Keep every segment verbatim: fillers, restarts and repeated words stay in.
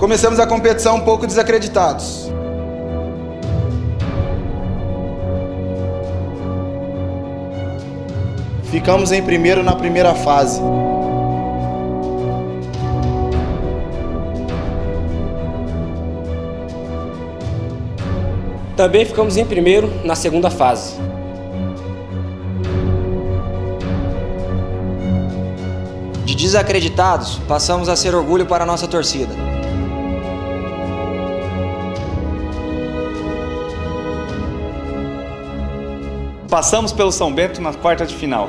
Começamos a competição um pouco desacreditados. Ficamos em primeiro na primeira fase. Também ficamos em primeiro na segunda fase. De desacreditados, passamos a ser orgulho para a nossa torcida. Passamos pelo São Bento na quarta de final.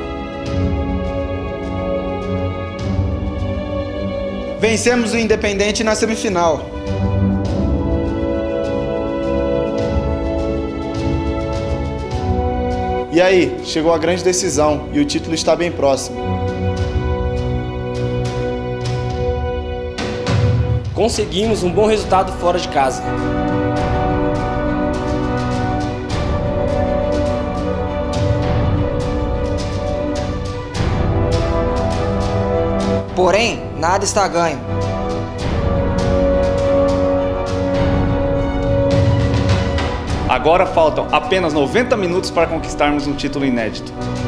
Vencemos o Independente na semifinal. E aí, chegou a grande decisão e o título está bem próximo. Conseguimos um bom resultado fora de casa. Porém, nada está ganho. Agora faltam apenas noventa minutos para conquistarmos um título inédito.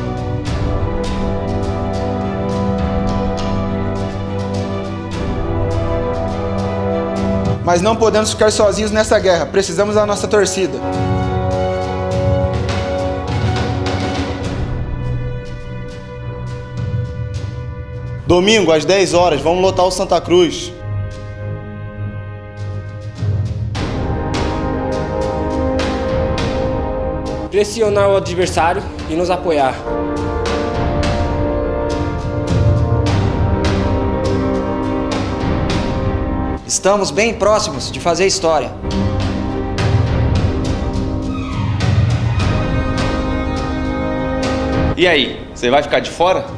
Mas não podemos ficar sozinhos nessa guerra, precisamos da nossa torcida. Domingo, às dez horas, vamos lotar o Santa Cruz. Pressionar o adversário e nos apoiar. Estamos bem próximos de fazer história. E aí, você vai ficar de fora?